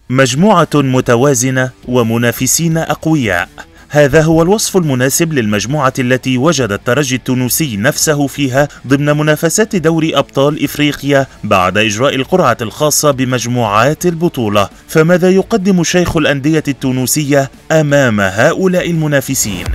مجموعة متوازنة ومنافسين أقوياء، هذا هو الوصف المناسب للمجموعة التي وجد الترجي التونسي نفسه فيها ضمن منافسات دوري أبطال إفريقيا بعد إجراء القرعة الخاصة بمجموعات البطولة. فماذا يقدم شيخ الأندية التونسية أمام هؤلاء المنافسين؟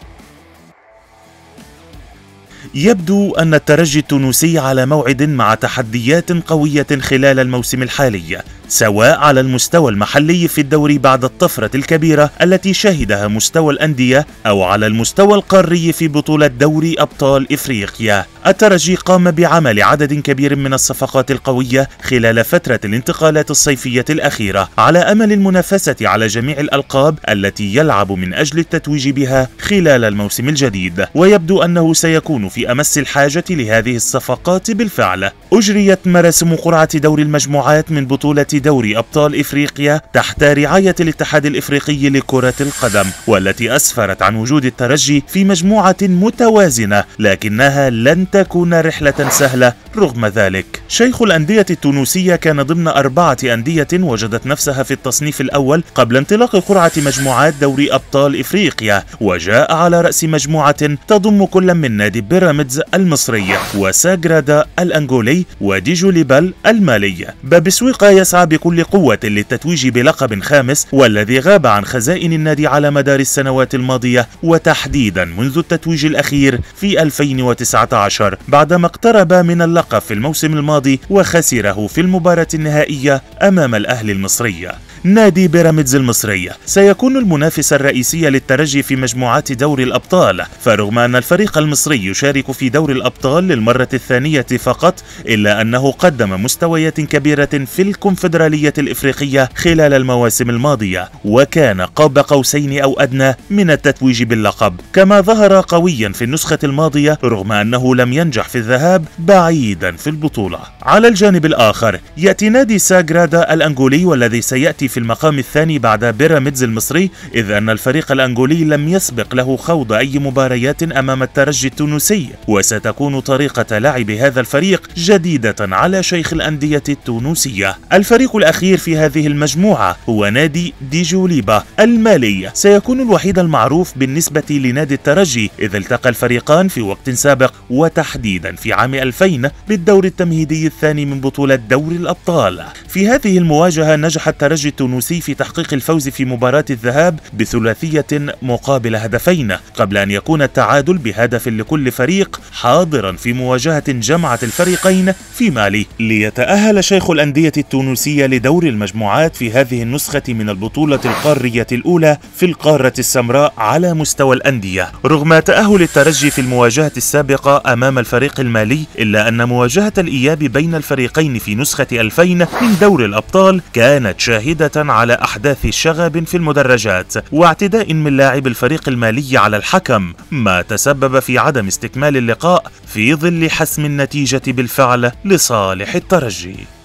يبدو أن الترجي التونسي على موعد مع تحديات قوية خلال الموسم الحالي، سواء على المستوى المحلي في الدوري بعد الطفرة الكبيرة التي شهدها مستوى الأندية أو على المستوى القاري في بطولة دوري أبطال إفريقيا. الترجي قام بعمل عدد كبير من الصفقات القوية خلال فترة الانتقالات الصيفية الأخيرة على أمل المنافسة على جميع الألقاب التي يلعب من أجل التتويج بها خلال الموسم الجديد، ويبدو أنه سيكون في أمس الحاجة لهذه الصفقات بالفعل. أجريت مراسم قرعة دوري المجموعات من بطولة دوري أبطال إفريقيا تحت رعاية الاتحاد الإفريقي لكرة القدم، والتي أسفرت عن وجود الترجي في مجموعة متوازنة، لكنها لن تكون رحلة سهلة. رغم ذلك شيخ الأندية التونسية كان ضمن 4 أندية وجدت نفسها في التصنيف الأول قبل انطلاق قرعة مجموعات دوري أبطال إفريقيا، وجاء على رأس مجموعة تضم كل من نادي بيراميدز المصري وساغرادا الأنغولي وديجوليبال المالي. باب سويقة يسعى بكل قوة للتتويج بلقب خامس، والذي غاب عن خزائن النادي على مدار السنوات الماضية، وتحديدا منذ التتويج الأخير في 2019 بعدما اقترب من اللقب في الموسم الماضي وخسره في المباراة النهائية أمام الأهلي المصري. نادي بيراميدز المصري سيكون المنافس الرئيسي للترجي في مجموعات دوري الأبطال، فرغم أن الفريق المصري يشارك في دوري الأبطال للمرة الثانية فقط، إلا أنه قدم مستويات كبيرة في الكونفدرالية الإفريقية خلال المواسم الماضية، وكان قاب قوسين أو أدنى من التتويج باللقب، كما ظهر قويا في النسخة الماضية رغم أنه لم ينجح في الذهاب بعيدا في البطولة. على الجانب الآخر يأتي نادي ساغرادا الأنغولي، والذي سيأتي في المقام الثاني بعد بيراميدز المصري، إذ أن الفريق الأنغولي لم يسبق له خوض أي مباريات أمام الترجي التونسي، وستكون طريقة لعب هذا الفريق جديدة على شيخ الأندية التونسية. الفريق الأخير في هذه المجموعة هو نادي ديجوليبا المالي، سيكون الوحيد المعروف بالنسبة لنادي الترجي، إذ التقى الفريقان في وقت سابق وتحديدا في عام 2000 بالدور التمهيدي الثاني من بطولة دوري الأبطال. في هذه المواجهة نجح الترجي التونسي في تحقيق الفوز في مباراة الذهاب بثلاثية مقابل هدفين، قبل أن يكون التعادل بهدف لكل فريق حاضرا في مواجهة جمعت الفريقين في مالي، ليتأهل شيخ الأندية التونسية لدور المجموعات في هذه النسخة من البطولة القارية الأولى في القارة السمراء على مستوى الأندية. رغم تأهل الترجي في المواجهة السابقة أمام الفريق المالي، إلا أن مواجهة الإياب بين الفريقين في نسخة 2000 من دور الأبطال كانت شاهدة على أحداث شغب في المدرجات واعتداء من لاعب الفريق المالي على الحكم، ما تسبب في عدم استكمال اللقاء في ظل حسم النتيجة بالفعل لصالح الترجي.